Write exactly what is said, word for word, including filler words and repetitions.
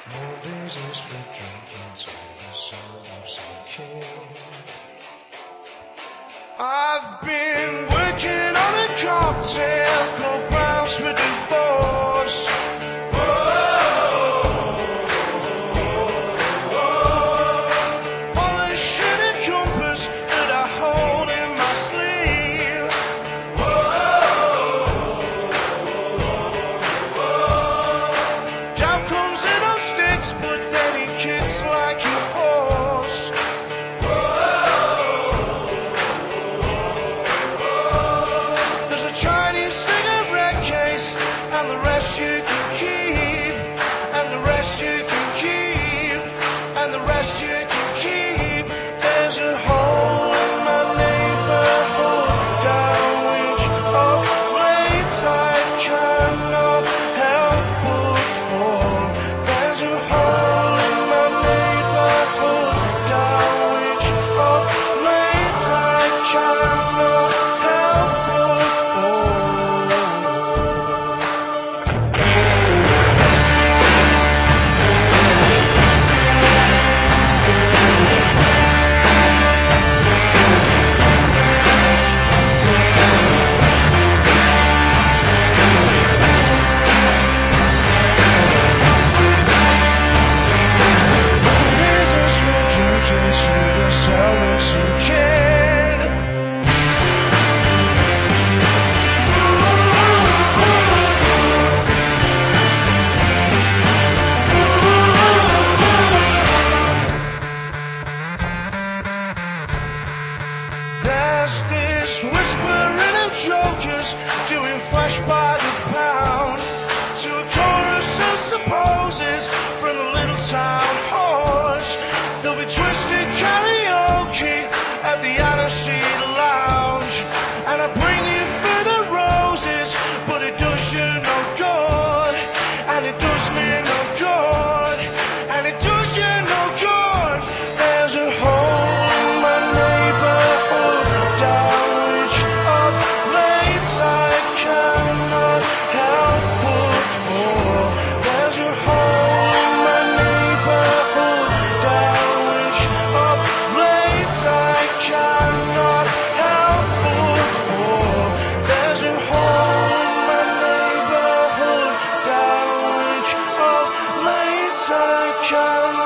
More reasons for drinking till the sun sinking. I've been working on a cocktail called grounds for divorce. But then he kicks like a horse. There's a Chinese cigarette case, and the rest you can keep, and the rest you can keep, and the rest you can keep. There's a hole in my neighborhood down which of late I cannot help but fall. There's a hole in my neighborhood down which of late I cannot help but fall. There's this whispering of jokers doing flesh by the pound to a chorus of supposes from the little town halls. There'll be twisted karaoke at the Aniseed Lounge, and I bring you further roses, but it does you no good, and it does me no good, and it does you no good. There's a hole in my neighborhood down which of late I cannot help but fall. There's a hole in my neighborhood down which of late I cannot help but fall. There's a hole in my neighborhood down which of late I cannot